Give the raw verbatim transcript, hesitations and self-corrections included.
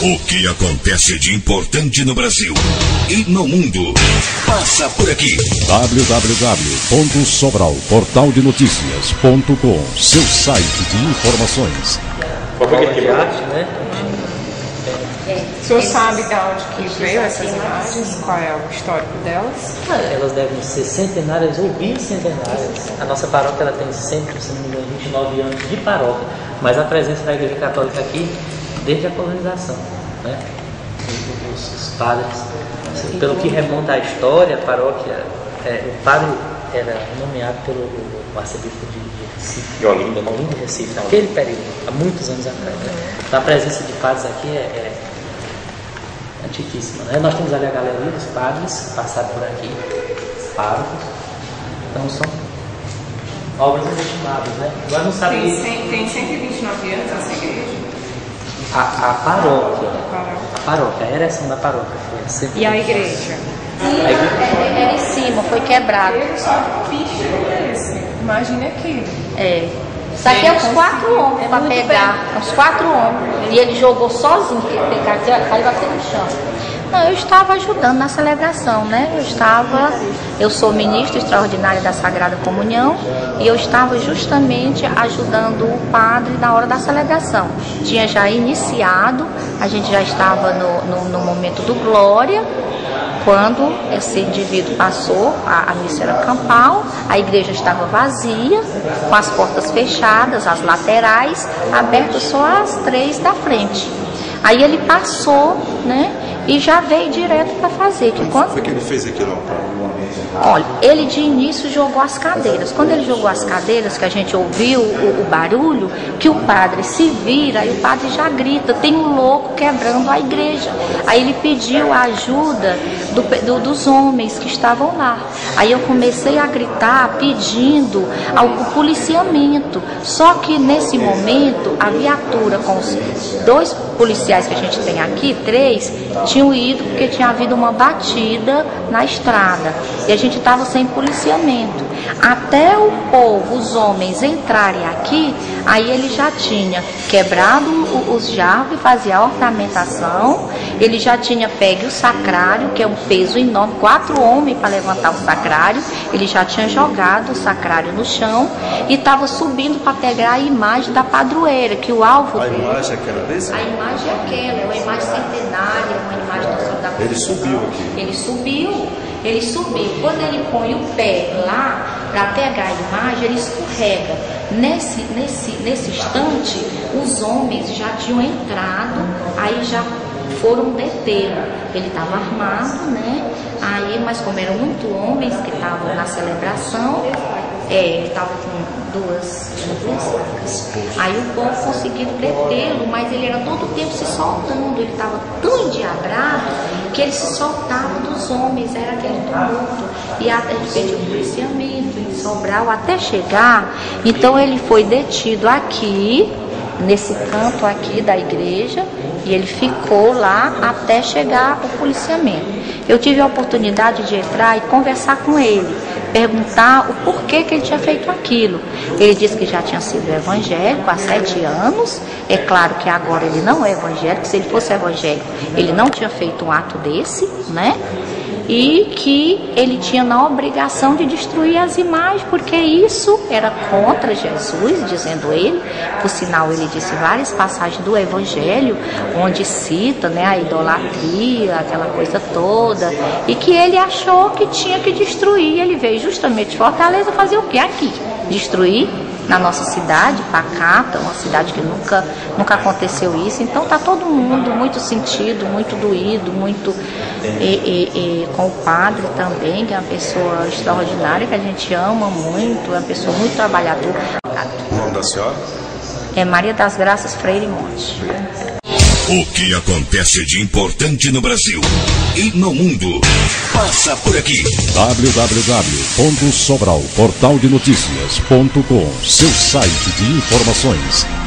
O que acontece de importante no Brasil e no mundo passa por aqui. w w w ponto sobral portal de notícias ponto com, seu site de informações. Qual foi aquele arte, né? O senhor sabe de onde que veio essas imagens? Qual é o histórico delas? Elas devem ser centenárias ou bicentenárias. A nossa paróquia ela tem sempre, se não me engano, vinte e nove anos de paróquia, mas a presença da Igreja Católica aqui desde a colonização, né? Os, os padres, pelo que remonta à história, a paróquia, é, o padre era nomeado pelo o arcebispo de, de Recife, de Olinda, Olinda de Recife, naquele período, há muitos anos atrás, né? Então a presença de padres aqui é, é antiquíssima, né? Nós temos ali a galeria dos padres que passaram por aqui, párocos, então são obras inestimáveis, né? Agora não sabe. Tem, cem, tem cento e vinte e nove anos essa igreja? A, a paróquia, a paróquia, a ereção da paróquia foi sempre. E a igreja? A igreja era em cima, foi quebrado. Imagina aqui. É. Isso aqui é uns quatro homens para pegar, uns quatro homens. E ele jogou sozinho, porque pegar aqui, caiu aqui no chão. Não, eu estava ajudando na celebração, né? Eu estava, eu sou ministra extraordinária da Sagrada Comunhão e eu estava justamente ajudando o padre na hora da celebração. Tinha já iniciado, a gente já estava no, no, no momento do glória, quando esse indivíduo passou, a, a missa era campal, a igreja estava vazia, com as portas fechadas, as laterais, abertas só as três da frente. Aí ele passou, né? E já veio direto para fazer. Que quando... foi que ele fez aquilo? Olha, ele de início jogou as cadeiras. Quando ele jogou as cadeiras, que a gente ouviu o, o barulho, que o padre se vira, e o padre já grita, tem um louco quebrando a igreja. Aí ele pediu a ajuda do, do, dos homens que estavam lá. Aí eu comecei a gritar, pedindo ao policiamento. Só que nesse momento, a viatura com os dois policiais que a gente tem aqui, três, tinham ido porque tinha havido uma batida na estrada e a gente estava sem policiamento. Até o povo, os homens entrarem aqui, aí ele já tinha quebrado os jarros e fazia a ornamentação, ele já tinha pego o sacrário, que é um peso enorme, quatro homens para levantar o sacrário, ele já tinha jogado o sacrário no chão e estava subindo para pegar a imagem da padroeira, que o alvo A dele, imagem é aquela desse? a imagem é aquela, é uma imagem centenária, uma imagem do Senhor da Conceição. Ele subiu aqui. Ele subiu, ele subiu. Quando ele põe o pé lá para pegar a imagem, ele escorrega. Nesse, nesse, nesse instante, os homens já tinham entrado, aí já foram detê-lo. Ele estava armado, né? Aí, mas como eram muito homens que estavam na celebração, é, ele estava com duas, duas facas. Aí o povo conseguiu detê-lo, mas ele era todo o tempo se soltando. Ele estava tão endiabrado que ele se soltava dos homens, era aquele tumulto. E até ele pediu um policiamento em Sobral até chegar. Então ele foi detido aqui, nesse canto aqui da igreja, e ele ficou lá até chegar o policiamento. Eu tive a oportunidade de entrar e conversar com ele, perguntar o porquê que ele tinha feito aquilo. Ele disse que já tinha sido evangélico há sete anos. É claro que agora ele não é evangélico. Se ele fosse evangélico, ele não tinha feito um ato desse, né? E que ele tinha na obrigação de destruir as imagens, porque isso era contra Jesus, dizendo ele. Por sinal, ele disse várias passagens do Evangelho, onde cita, né, a idolatria, aquela coisa toda, e que ele achou que tinha que destruir. Ele veio justamente de Fortaleza fazer o quê? Aqui, destruir na nossa cidade, Pacata, uma cidade que nunca, nunca aconteceu isso. Então está todo mundo muito sentido, muito doído, muito e, e, e, com o padre também, que é uma pessoa extraordinária, que a gente ama muito, é uma pessoa muito trabalhadora. O nome da senhora? É Maria das Graças Freire Monte. O que acontece de importante no Brasil e no mundo passa por aqui. w w w ponto sobral portal de notícias ponto com, seu site de informações.